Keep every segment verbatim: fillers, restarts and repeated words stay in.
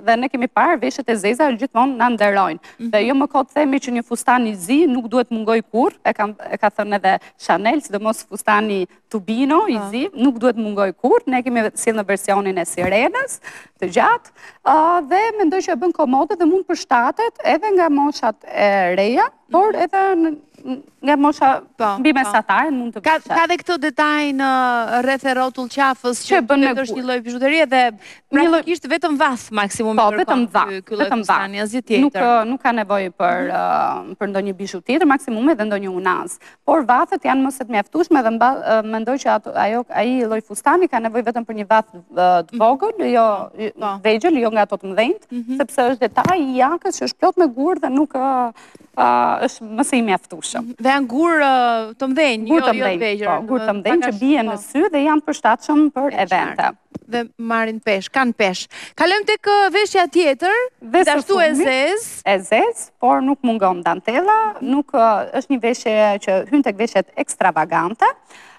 dhe ne kemi parë veshjet e zeza gjithmonë na nderojnë. Dhe jo më kot themi që një fustan i zi nuk duhet mungoj kurrë, e ka e ka thënë edhe Chanel, sidomos fustani Tubino i zi, nuk duhet mungoj kurrë. Ne kemi sjellë në versionin e sirenës, të gjatë, dhe mendoj që e bën komode dhe mund përshtatet edhe nga moshat e reja, por edhe nga mosha mbi mesatare mund të përshtatet. Ka dhe këtë detaj në rreth e rrotull qafës që duhet është një lloj bizhuterie dhe praktikisht vetëm vath maksimum i kërkon ky lloj fustani, asgjë tjetër. Nuk ka nevojë për për ndonjë bizhu tjetër, maksimum edhe ndonjë unaz. Por vathet janë më së mjaftueshme dhe mendoj që ajo ai lloj fustani ka nevojë vetëm për një vath të vogël, jo vegjël, jo nga ato të mëdhenjt, sepse është detaj i jakës që është plot me gur dhe nuk është më së i mjaftueshëm. Dhe janë gur të mëdhenj, jo të vegjël. Po, gur të mëdhenj që bien në sy dhe janë përshtatshëm për evente. Dhe marrin pesh, kanë pesh. Kalojmë tek veshja tjetër, ashtu e zezë. E zezë, por nuk mungon dantella, nuk është një veshje që hyn tek veshjet ekstravagante.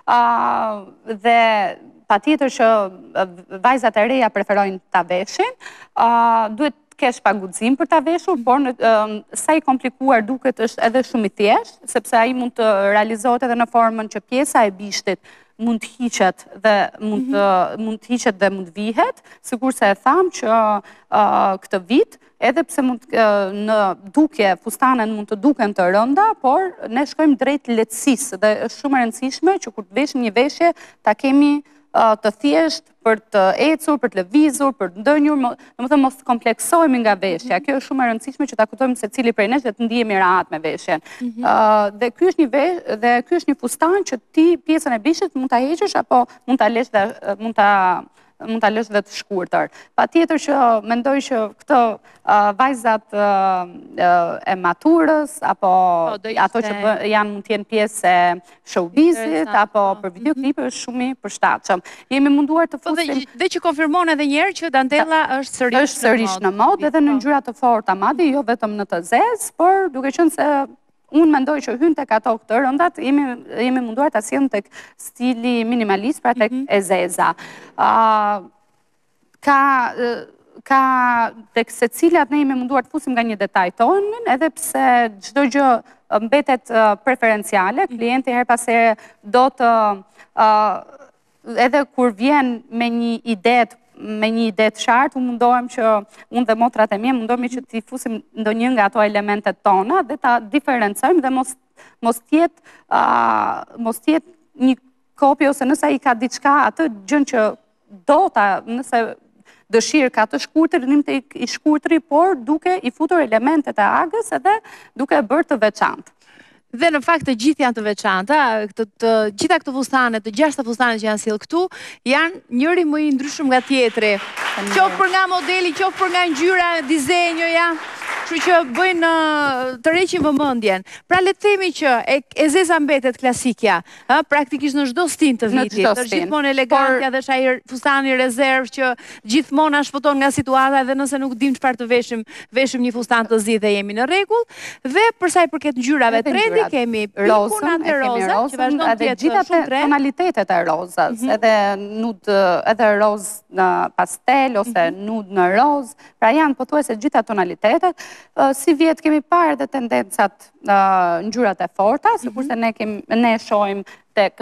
Dhe patjetër që vajzat e reja preferojnë ta veshin, duhet kesh paguxim për ta veshur, por sa i komplikuar duket është edhe shumë i thjeshtë, sepse ai mund të realizohet edhe në formën që pjesa e bishtit mund të hiqet dhe mund të hiqet dhe mund vihet, sikurse e tham që këtë vit, edhe pse mund në dukje fustanet mund të duken të rënda, por ne shkojmë drejt lehtësisë dhe është shumë e rëndësishme që kur të veshim një veshje ta kemi të thjesht për të ecur, për të lëvizur, për të ndënjur, domethënë mos të kompleksohemi nga veshja. Kjo është shumë e rëndësishme që ta kuptojmë secili prej nesh dhe të ndihemi rahat me veshjen. Dhe ky është një veshje dhe ky është një fustan që ti pjesën e bishtit mund ta heqësh apo mund ta lësh dhe mund ta mund ta lësh dhe të shkurtër. Patjetër që mendoj që këto vajzat e maturës apo ato që janë mund të jenë pjesë e showbizit apo për videoklipe është shumë i përshtatshëm. Jemi munduar të fusim dhe që konfirmon edhe një herë që dantella është sërish është sërish në modë edhe në ngjyra të forta, madje jo vetëm në të zezë, por duke qenë se unë mendoj që hyn tek ato këtë rëndat, jemi munduar ta sjellim tek stili minimalist, pra tek e zeza. Ka ka tek secilat ne jemi munduar të fusim nga një detaj tonë, edhe pse çdo gjë mbetet preferenciale, klienti her pas here do të edhe kur vjen me një ide me një ide të qartë, unë mundohem që unë dhe motrat e mia mundohemi që t'i fusim ndonjë nga ato elementet tona dhe ta diferencojmë dhe mos mos tjetë mos tjetë një kopje ose nëse ai ka diçka atë gjën që do ta nëse dëshirë ka të shkurtër, nim të i shkurtëri, por duke i futur elementet e agës edhe duke e bërë të veçantë. Dhe në fakt të gjithë janë të veçanta, gjitha këto fustane, të gjashta fustane që janë sjellë këtu, janë njëri më i ndryshëm nga tjetri. Qoftë për nga modeli, qoftë për nga ngjyra, dizenjoja, kështu që bëjnë të reqin vëmendjen. Pra le të themi që e zeza mbetet klasikja, praktikisht në çdo stin të vitit, është gjithmonë elegantja dhe është ai fustani rezerv që gjithmonë na shpëton nga situata dhe nëse nuk dim çfarë të veshim, veshim një fustan të zi dhe jemi në rregull. Dhe për sa i përket ngjyrave trendi kemi rozën, e kemi rozën, edhe gjitha tonalitetet e rozës, edhe nude, edhe rozë në pastel ose nude në rozë, pra janë pothuajse gjitha tonalitetet. Si vjet kemi parë edhe tendencat ngjyrat e forta, sikurse ne kemi ne shohim tek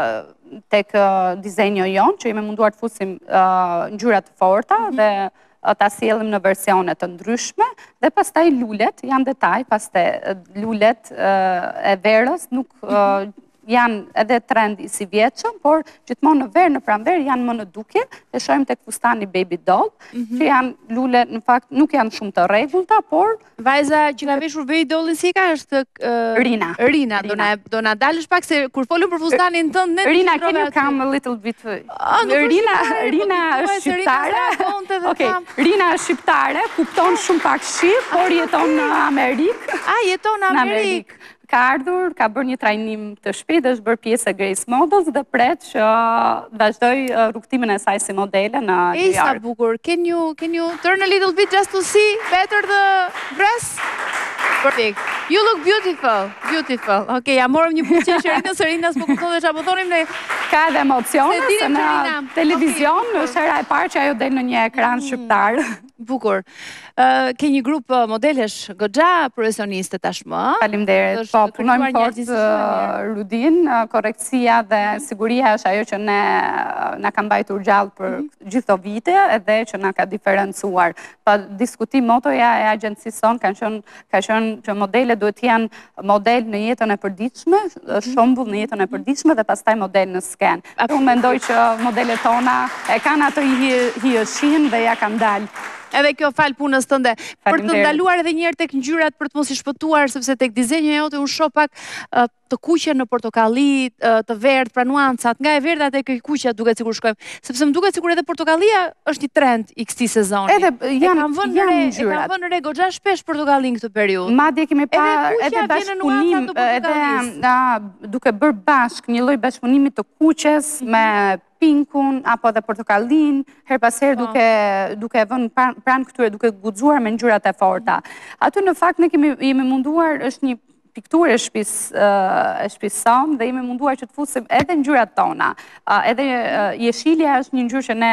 tek dizenjo jon, që jemi munduar të fusim ngjyra të forta dhe ta sjellim në versione të ndryshme, dhe pastaj lulet janë detaj, pastaj lulet e verës nuk janë edhe trend i si vjetshëm, por gjithmonë në verë, në pranverë janë më në dukje, dhe shohim tek fustani baby doll, që janë lule, në fakt nuk janë shumë të rregullta, por vajza që ka veshur baby dollin si ka është Rina. Rina, do na dalësh pak se kur folëm për fustanin tënd ne Rina, can you come a little bit? Rina, Rina është shqiptare. Okej, Rina është shqiptare, kupton shumë pak shqip, por jeton në Amerikë. Ah, jeton në Amerikë. Ka ardhur, ka bërë një trajnim të shpejtë, është bërë pjesë e Grace Models dhe pret që vazhdoj rrugtimin e saj si modele në New York. Ej, sa bukur. Can you can you turn a little bit just to see better the dress? Perfect. You look beautiful, beautiful. Okej, ja morëm një buqe Sherinës, Sherinës po kupton dhe çfarë po thonim ne. Ka edhe emocione, Se se dinim, në Sherina. televizion Okej, është hera e parë që ajo del në një ekran shqiptar. Bukur. Ë, ke një grup uh, modelesh goxha profesioniste tashmë. Faleminderit. Është Po, kërkuar punojmë një fort artist shumë e mirë. uh, Rudin, uh, korektësia dhe siguria është ajo që ne uh, na ka mbajtur gjallë për gjithë këto vite edhe që na ka diferencuar. Pa diskutim motoja e agjencisë son kanë qenë ka qenë që modelet duhet të jenë model në jetën e përditshme, shembull në jetën e përditshme dhe pastaj model në sken. Unë mendoj që modelet tona e kanë atë hijeshin dhe ja kanë dalë. Edhe kjo fal punës tënde. Për të ndaluar edhe një herë tek ngjyrat për të mos i shpëtuar, sepse tek dizenja jote unë shoh pak uh, të kuqe në portokalli, uh, të verdh, pra nuancat, nga e verdha tek e kuqja duket sikur shkojmë, sepse më duket sikur edhe portokallia është një trend i këtij sezoni. Edhe janë janë ngjyrat. E kanë vënë re goxha shpesh portokallin këtë periudhë. Madje kemi pa edhe bashkëpunim, edhe duke bërë bashk një lloj bashkëpunimi të kuqes me pinkun apo dhe portokallin, her pas herë duke duke vënë pranë këtyre, duke guxuar me ngjyrat e forta. Aty në fakt ne kemi jemi munduar, është një pikturë e shtëpisë e shtëpisë son dhe jemi munduar që të fusim edhe ngjyrat tona. Edhe jeshilja është një ngjyrë që ne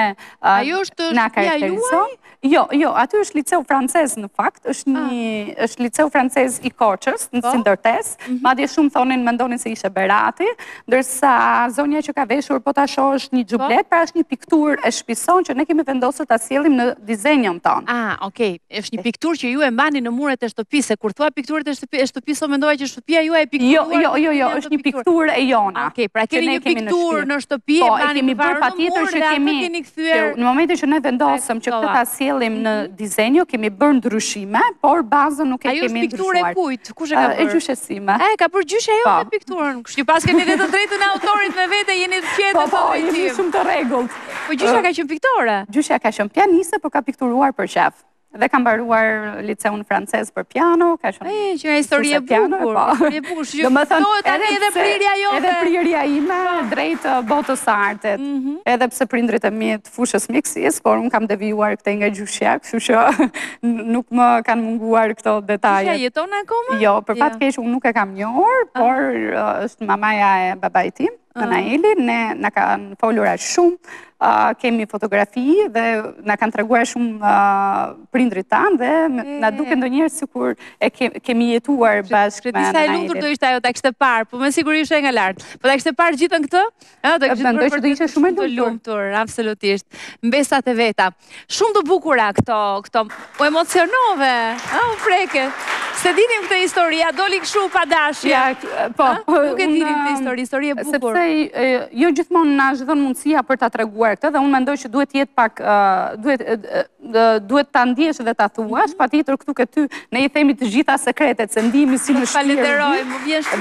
na karakterizon. Jo, jo, aty është liceu francez në fakt, është një është liceu francez i Korçës, në Sindërtes. Madje shumë thonin mendonin se ishte Berati, ndërsa zonja që ka veshur po ta shohësh një xhublet, pra është një pikturë e shtëpisë son që ne kemi vendosur ta sjellim në dizenjon ton. Ah, okay, është një pikturë që ju e mbani në muret e shtëpisë. Kur thua pikturët e shtëpisë, so mendova që shtëpia juaj e pikturuar. Jo, jo, jo, jo, është një pikturë e jona. Okej, pra keni një pikturë në shtëpi, e mbani kemi bërë patjetër që kemi në momentin që ne vendosëm që këtë ta sjellim në dizenjo, kemi bërë ndryshime, por bazën nuk e kemi ndryshuar. Ajo është pikturë e kujt? Kush e ka bërë? E gjysheime. E, ka bërë gjyshe jo me pikturën. Kështu pas keni dhe të drejtën e autorit me vete, jeni të qetë të drejtim. Po, jemi shumë të rregullt. Po gjysha ka qenë piktore? Gjysha ka qenë pianiste, por ka pikturuar për qef. Dhe ka mbaruar liceun francez për piano, ka qenë... E, që nga histori e bukur, histori e bukur, që do tani edhe prirja jote. Edhe prirja ime drejt botës së artit. Edhe pse prindrit e mi të fushës mjekësisë, por unë kam devijuar këtej nga gjyshja, kështu që nuk më kanë munguar këto detaje. Gjyshja jeton akoma? Jo, për fat keq unë nuk e kam njohur, por është mamaja e babait tim, Naili, ne na kanë folur aq shumë. Uh, kemi fotografi dhe na kanë treguar shumë uh, prindrit tanë dhe na duke ndonjëherë sikur e ke, kemi jetuar bashkë me Nailin. Sa e lumtur do ishte ajo ta kishte parë, po me siguri ishte nga lart. Po ta kishte parë gjithën këtë? Ëh, do kishte mendoj që do ishte shumë e lumtur, absolutisht. Mbesat e veta. Shumë të bukura këto, këto u emocionove. Ëh, u preket. Se dinim këtë histori, a doli kështu pa dashje. Ja, po. Nuk e dinim këtë histori, histori e bukur. Sepse jo gjithmonë na është dhënë mundësia për ta treguar këtë dhe unë mendoj që duhet jetë pak duhet duhet ta ndjesh dhe ta thuash, patjetër këtu ke ty ne i themi të gjitha sekretet se ndihemi si në shpirt. Falenderoj, më vjen shumë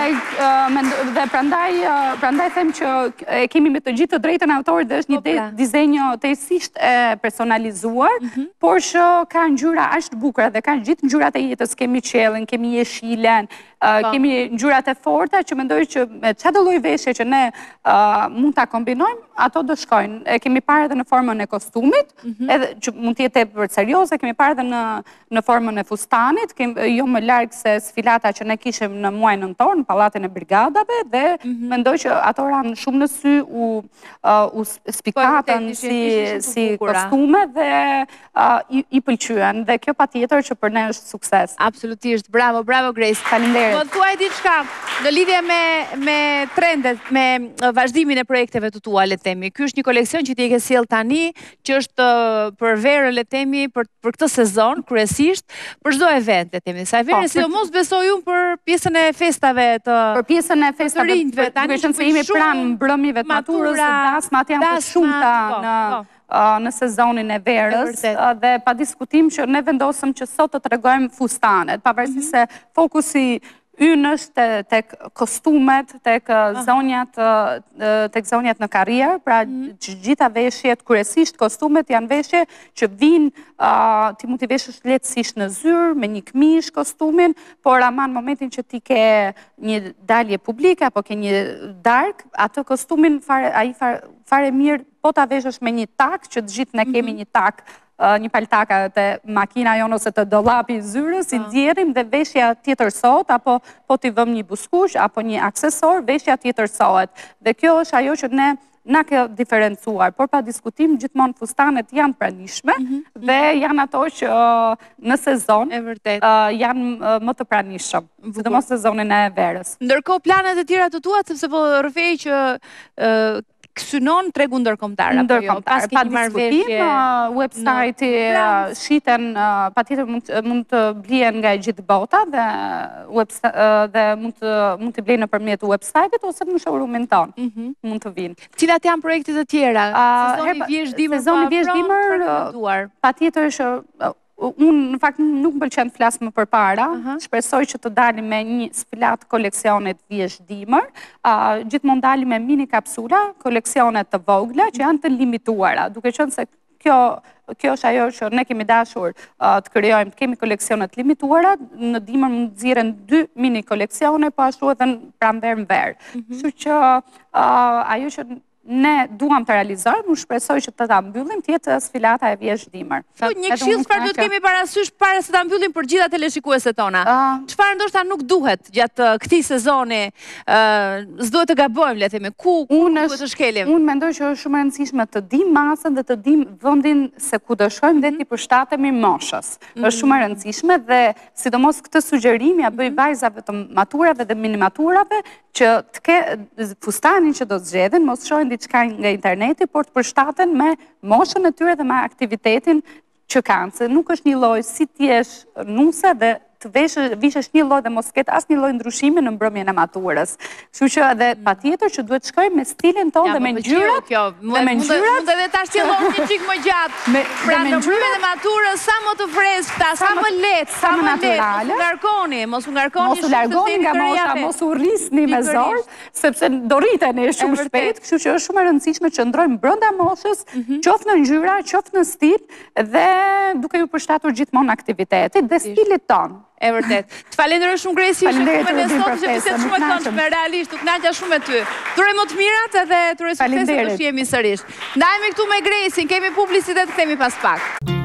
dhe dhe prandaj prandaj them që e kemi me të gjithë të drejtën e autorit dhe është një dizenjo tërësisht e personalizuar, por që ka ngjyra aq të bukura dhe ka gjithë ngjyrat e jetës, kemi qiellin, kemi jeshilen, kemi ngjyrat e forta që mendoj që me çdo lloj veshje që ne mund ta kombinojmë, ato do shkojnë. E kemi parë edhe në formën e kostumit, edhe që mund të jetë tepër serioze, kemi parë edhe në në formën e fustanit, jo më larg se sfilata që ne kishim në muajin nëntor në pallatin e brigadave dhe mendoj që ato ranë shumë në sy u u spikatën si si kostume dhe i pëlqyen dhe kjo patjetër që për ne është sukses. Absolutisht, bravo, bravo Grace. Faleminderit. Po thuaj diçka në lidhje me me trendet, me vazhdimin e projekteve të tua, le të themi. Ky është një koleksion që ti e ke sjell tani, që është për verën, le të themi, për për këtë sezon kryesisht, për çdo event, le të themi. Sa verë, sidomos besoj unë për pjesën e festave të për pjesën e festave të duke qenë se jemi pranë mbrëmjeve të maturës, dasmat janë të shumta në në sezonin e verës dhe pa diskutim që ne vendosëm që sot të tregojmë fustanet, pavarësisht se fokusi ynë është tek kostumet, tek zonjat tek zonjat në karrierë, pra gjitha veshjet, kryesisht kostumet janë veshje që vinë, ti mund t'i veshësh lehtësisht në zyrë, me një këmish kostumin, por ama në momentin që ti ke një dalje publike, apo ke një dark, atë kostumin fare, ai fare mirë, po ta veshësh me një tak, që të gjithë ne kemi një tak një paltaka të makina jonë ose të dollapi zyrës, i djerim dhe veshja tjetërsohet, apo po t'i vëm një buskush, apo një aksesor, veshja tjetërsohet. Dhe kjo është ajo që ne na ke diferencuar, por pa diskutim gjithmonë fustanet janë pranishme dhe janë ato që në sezon janë më të pranishëm, sidomos sezonin e verës. Ndërkohë planet e tjera të tuat, sepse po rrëfej që synon tregu ndërkombëtar apo jo? Pas pa diskutim, website-i shiten, patjetër mund të blihen nga gjithë bota dhe mund të blejnë nëpërmjet website-it ose në showroom-in tonë. Mund të vinë. Cilat janë projektet e tjera? Sezoni vjeshtë-dimër, sezoni vjeshtë-dimër, patjetër që unë në fakt nuk më pëlqen të flas më përpara, shpresoj që të dalim me një sfilat koleksionet vjeshtë-dimër, gjithmonë dalim me mini kapsula, koleksionet të vogla që janë të limituara, duke qenë se kjo Kjo është ajo që ne kemi dashur të krijojmë, të kemi koleksionet limituara, në dimër mund të nxirren dy mini koleksione, po ashtu edhe në pranverë-verë. Kështu që ajo që ne duam të realizojmë, unë shpresoj që të ta mbyllim të jetë sfilata e vjeshtë-dimër. Një këshill çfarë do të kemi parasysh para se ta mbyllim për gjitha teleshikueset tona? Çfarë ndoshta nuk duhet gjatë këtij sezoni, s'duhet të gabojmë, le të themi, ku duhet të shkelim? Unë mendoj që është shumë e rëndësishme të dim masën dhe të dim vendin se ku do shkojmë dhe të përshtatemi moshës. Është shumë e rëndësishme dhe sidomos këtë sugjerim ja bëj vajzave të maturave dhe minimaturave që të ke fustanin që do të zgjedhin, mos shohin diçka nga interneti, por të përshtaten me moshën e tyre dhe me aktivitetin që kanë, se nuk është një lloj si ti jesh nuse dhe të vishesh një lloj dhe mos ketë asnjë lloj ndryshimi në mbrëmjen e maturës. Kështu që edhe patjetër që duhet shkojmë me stilin tonë dhe me ngjyrat, dhe me ngjyrat. Mund edhe ta shtjelloni një çik më gjatë. Pra në mbrëmjen e maturës sa më të freskëta, sa më lehtë, sa më natyrale. Mos u ngarkoni, mos u ngarkoni. Mos u largoni nga mosha, mos u rrisni me zor, sepse do rriteni shumë shpejt. Kështu që është shumë e rëndësishme që ndrojmë brenda moshës, qoftë në ngjyra, qoftë në stil dhe duke ju përshtatur gjithmonë aktivitetit dhe stilit tonë. E vërtet. Të falenderoj shumë Gresi, që shumë me sot, që bisedë shumë e këndshme, realisht, u kënaqja shumë me ty. Turoj më të mirat edhe turoj sukses të shihemi sërish. Ndajemi këtu me Gresin, kemi publicitet, kthehemi pas pak.